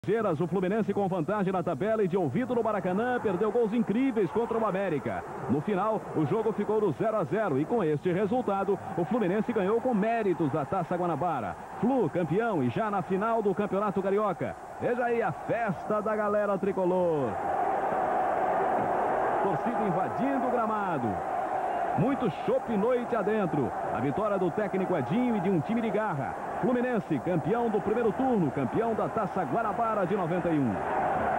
O Fluminense com vantagem na tabela e de ouvido no Maracanã perdeu gols incríveis contra o América. No final, o jogo ficou no 0 a 0 e com este resultado, o Fluminense ganhou com méritos a Taça Guanabara. Flu campeão e já na final do Campeonato Carioca. Veja aí a festa da galera tricolor. Torcida invadindo o gramado. Muito chopp noite adentro. A vitória do técnico Edinho e de um time de garra. Fluminense, campeão do primeiro turno, campeão da Taça Guanabara de 91.